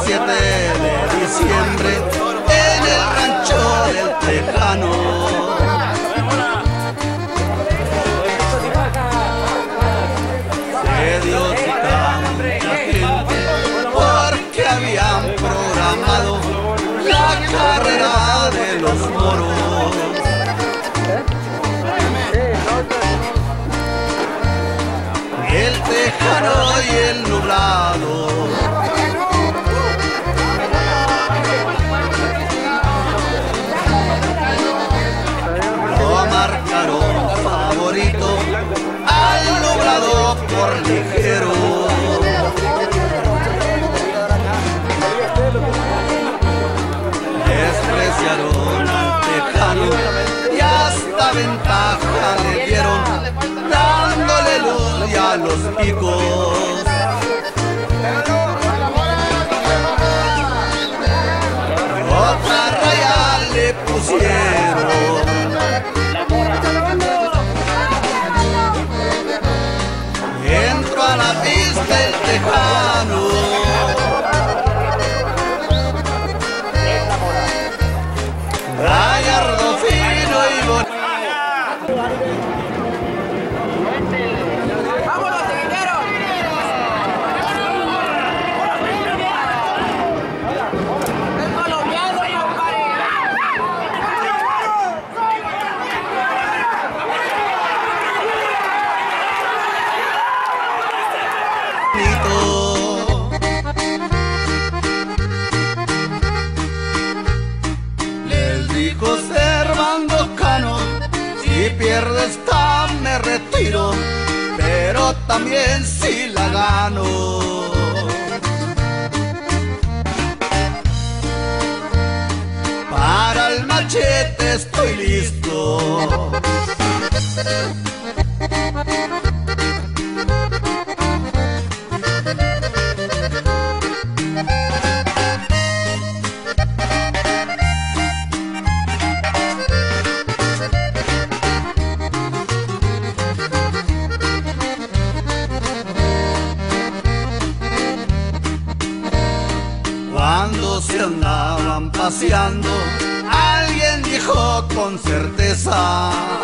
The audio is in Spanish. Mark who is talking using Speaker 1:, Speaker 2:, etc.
Speaker 1: 7 de diciembre en el rancho del Tejano. Se dio cita mucha gente porque habían programado la carrera de los moros. El Tejano y el Nublado lo marcaron favorito al Nublado por ligero. Despreciaron al Tejano y hasta ventaja le dieron, dándole luz ya a los picos. Otra raya le pusieron. Entró a la pista el Tejano. Gallardo, fino y bonito.
Speaker 2: ¡Vámonos, chiquiteros! ¡Es colombiano, compadre!
Speaker 1: Les dijo Servando Cano, si pierdo esta me retiro, pero también si la gano. Para el machete estoy listo. Cuando se andaban paseando, alguien dijo con certeza: